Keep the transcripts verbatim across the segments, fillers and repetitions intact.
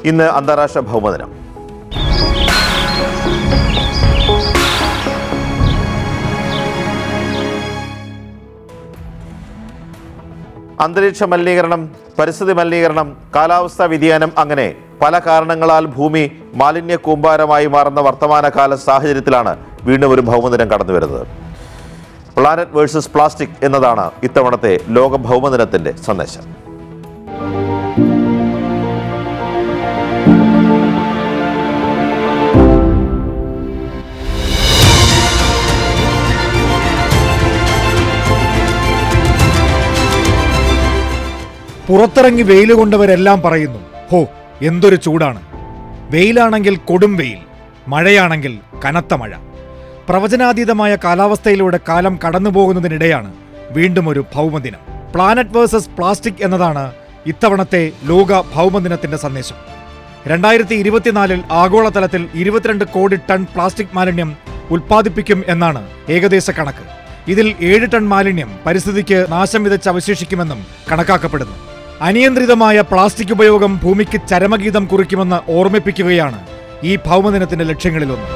ഇന്ന് അന്താരാഷ്ട്ര ഭൗമദിനം. അന്തരീക്ഷ മലിനീകരണം, പരിസ്ഥിതി മലിനീകരണം, കാലാവസ്ഥാ വ്യതിയാനം, അങ്ങനെ പല കാരണങ്ങളാൽ ഭൂമി മാലിന്യ കൂമ്പാരമായി മാറുന്ന വർത്തമാനകാല സാഹചര്യത്തിലാണ് വീണ്ടും ഒരു ഭൗമദിനം കടന്നു വരുന്നത്. പ്ലാനറ്റ് വേഴ്സസ് പ്ലാസ്റ്റിക് എന്നതാണ് ഇത്തവണത്തെ ലോക ഭൗമദിനത്തിന്റെ സന്ദേശം. പുറത്തിറങ്ങി വെയിൽ കൊണ്ടവരെല്ലാം പറയുന്നു, ഹോ എന്തൊരു ചൂടാണ്. വെയിലാണെങ്കിൽ കൊടും വെയിൽ, മഴയാണെങ്കിൽ കനത്ത മഴ. പ്രവചനാതീതമായ കാലാവസ്ഥയിലൂടെ കാലം കടന്നുപോകുന്നതിനിടെയാണ് വീണ്ടും ഒരു ഭൗമദിനം. പ്ലാനറ്റ് വേഴ്സസ് പ്ലാസ്റ്റിക് എന്നതാണ് ഇത്തവണത്തെ ലോക ഭൗമദിനത്തിന്റെ സന്ദേശം. രണ്ടായിരത്തി ഇരുപത്തിനാലിൽ ആഗോളതലത്തിൽ ഇരുപത്തിരണ്ട് കോടി ടൺ പ്ലാസ്റ്റിക് മാലിന്യം ഉൽപ്പാദിപ്പിക്കും എന്നാണ് ഏകദേശ കണക്ക്. ഇതിൽ ഏഴ് ടൺ മാലിന്യം പരിസ്ഥിതിക്ക് നാശം വിതച്ച് അവശേഷിക്കുമെന്നും കണക്കാക്കപ്പെടുന്നു. അനിയന്ത്രിതമായ പ്ലാസ്റ്റിക് ഉപയോഗം ഭൂമിക്ക് ചരമഗീതം കുറിക്കുമെന്ന് ഓർമ്മിപ്പിക്കുകയാണ് ഈ ഭൗമദിനത്തിന്റെ ലക്ഷ്യങ്ങളിലൊന്ന്.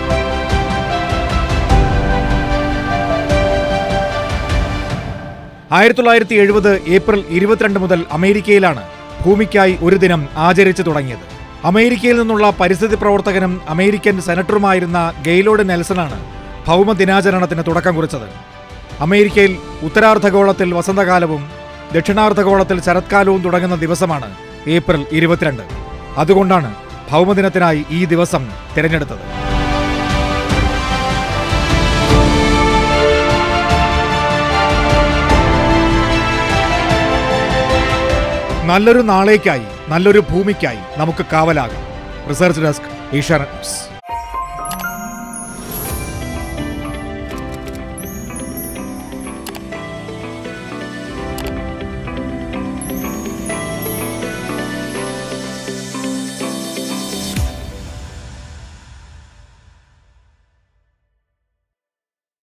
ആയിരത്തി തൊള്ളായിരത്തി എഴുപത് ഏപ്രിൽ ഇരുപത്തിരണ്ട് മുതൽ അമേരിക്കയിലാണ് ഭൂമിക്കായി ഒരു ദിനം ആചരിച്ചു തുടങ്ങിയത്. അമേരിക്കയിൽ നിന്നുള്ള പരിസ്ഥിതി പ്രവർത്തകനും അമേരിക്കൻ സെനറ്ററുമായിരുന്ന ഗെയ്ലോഡ് നെൽസണാണ് ഭൗമദിനാചരണത്തിന് തുടക്കം കുറിച്ചത്. അമേരിക്കയിൽ ഉത്തരാർദ്ധഗോളത്തിൽ വസന്തകാലവും ദക്ഷിണാർദ്ധഗോളത്തിൽ ശരത്കാലവും തുടങ്ങുന്ന ദിവസമാണ് ഏപ്രിൽ ഇരുപത്തിരണ്ട്. അതുകൊണ്ടാണ് ഭൗമദിനത്തിനായി ഈ ദിവസം തിരഞ്ഞെടുത്തത്. നല്ലൊരു നാളേക്കായി, നല്ലൊരു ഭൂമിക്കായി നമുക്ക് കാവലാകാം. Research desk, Asianet news.